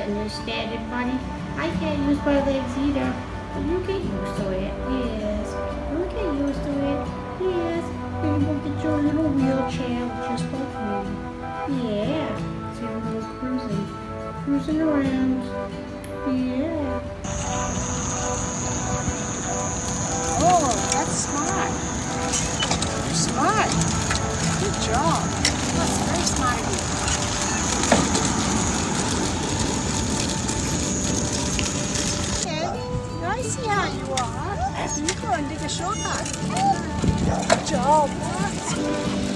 getting used to it, buddy. I can't use my legs either. But you get used to it, yes. You get used to it, yes. Then you will get your little wheelchair just like me. Yeah. See, I'm little cruising around. Yeah. Oh, that's smart. You're smart. Good job. That's very smart of you. Okay, I see how you are. So you go and take a shortcut. Good job.